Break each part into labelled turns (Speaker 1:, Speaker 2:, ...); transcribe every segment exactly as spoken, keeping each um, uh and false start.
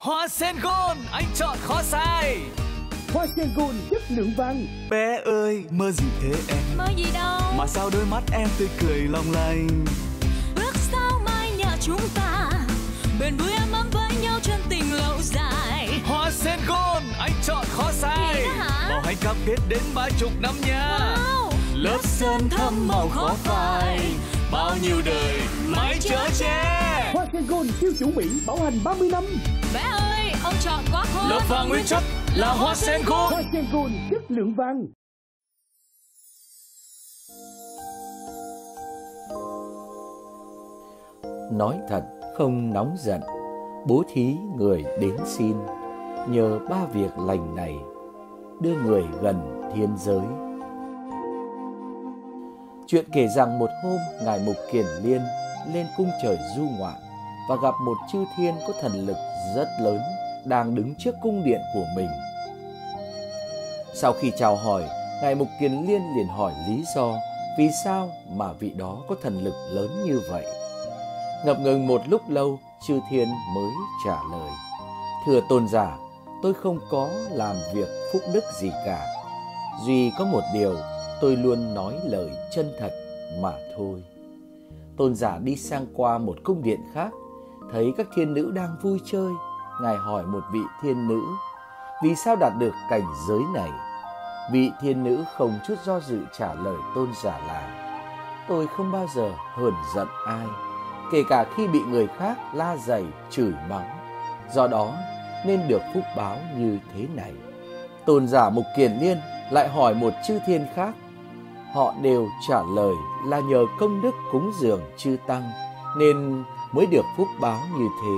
Speaker 1: Hoa sen gold, anh chọn khó sai.
Speaker 2: Hoa sen gold chất lượng vàng.
Speaker 1: Bé ơi, mơ gì thế em?
Speaker 3: Mơ gì đâu
Speaker 1: Mà sao đôi mắt em tươi cười long lanh?
Speaker 3: Ước sao mai nhà chúng ta bền vui ấm ấm với nhau chân tình lâu dài.
Speaker 1: Hoa sen gold, anh chọn khó sai.
Speaker 3: Vậy đó hả?
Speaker 1: Màu hành cam kết đến ba chục năm nha.
Speaker 3: Wow.
Speaker 1: Lớp sơn thâm màu khó phai, bao nhiêu đời mãi chở che.
Speaker 2: Hoa sen gold tiêu chuẩn Mỹ bảo hành ba mươi năm.
Speaker 3: Bé ơi, ông chọn quá khôn.
Speaker 1: Lớp vàng nguyên chất là hoa sen gold.
Speaker 2: Hoa sen gold chất lượng vàng.
Speaker 4: Nói thật không nóng giận, bố thí người đến xin, nhờ ba việc lành này đưa người gần thiên giới. Chuyện kể rằng một hôm ngài Mục Kiền Liên lên cung trời du ngoạn và gặp một chư thiên có thần lực rất lớn đang đứng trước cung điện của mình. Sau khi chào hỏi, ngài Mục Kiền Liên liền hỏi lý do vì sao mà vị đó có thần lực lớn như vậy. Ngập ngừng một lúc lâu, chư thiên mới trả lời: Thưa tôn giả, tôi không có làm việc phúc đức gì cả. Duy có một điều, tôi luôn nói lời chân thật mà thôi. Tôn giả đi sang qua một cung điện khác, thấy các thiên nữ đang vui chơi. Ngài hỏi một vị thiên nữ: Vì sao đạt được cảnh giới này? Vị thiên nữ không chút do dự trả lời tôn giả là: Tôi không bao giờ hờn giận ai, kể cả khi bị người khác la giày chửi mắng. Do đó nên được phúc báo như thế này. Tôn giả Mục Kiền Liên lại hỏi một chư thiên khác. Họ đều trả lời là nhờ công đức cúng dường chư tăng nên mới được phúc báo như thế.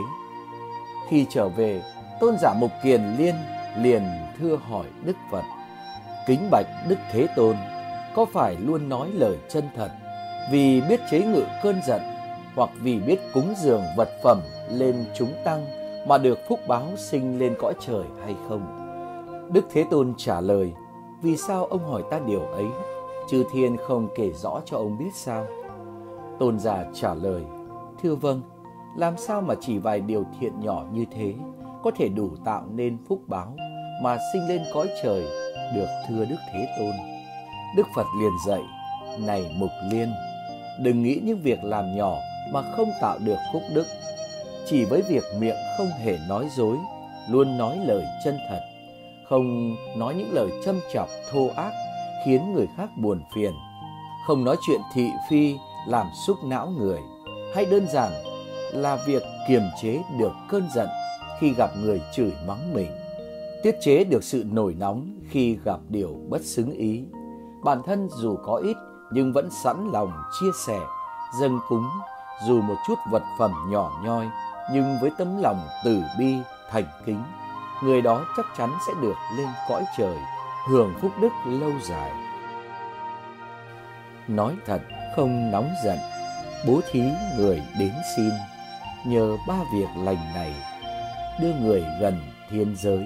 Speaker 4: Khi trở về, tôn giả Mục Kiền Liên liền thưa hỏi Đức Phật: Kính bạch Đức Thế Tôn, có phải luôn nói lời chân thật vì biết chế ngự cơn giận, hoặc vì biết cúng dường vật phẩm lên chúng tăng mà được phúc báo sinh lên cõi trời hay không? Đức Thế Tôn trả lời: Vì sao ông hỏi ta điều ấy? Chư thiên không kể rõ cho ông biết sao? Tôn giả trả lời: Thưa vâng, làm sao mà chỉ vài điều thiện nhỏ như thế có thể đủ tạo nên phúc báo mà sinh lên cõi trời được thưa Đức Thế Tôn? Đức Phật liền dạy: Này Mục Liên, đừng nghĩ những việc làm nhỏ mà không tạo được phúc đức. Chỉ với việc miệng không hề nói dối, luôn nói lời chân thật, không nói những lời châm chọc thô ác khiến người khác buồn phiền, không nói chuyện thị phi làm xúc não người, hay đơn giản là việc kiềm chế được cơn giận khi gặp người chửi mắng mình, tiết chế được sự nổi nóng khi gặp điều bất xứng ý. Bản thân dù có ít nhưng vẫn sẵn lòng chia sẻ, dâng cúng dù một chút vật phẩm nhỏ nhoi, nhưng với tấm lòng từ bi, thành kính, người đó chắc chắn sẽ được lên cõi trời, hưởng phúc đức lâu dài. Nói thật không nóng giận, bố thí người đến xin, nhờ ba việc lành này đưa người gần thiên giới.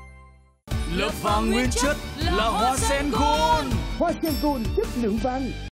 Speaker 1: Lớp vàng nguyên chất là hoa sen gold.
Speaker 2: Hoa sen gold chất lượng vàng.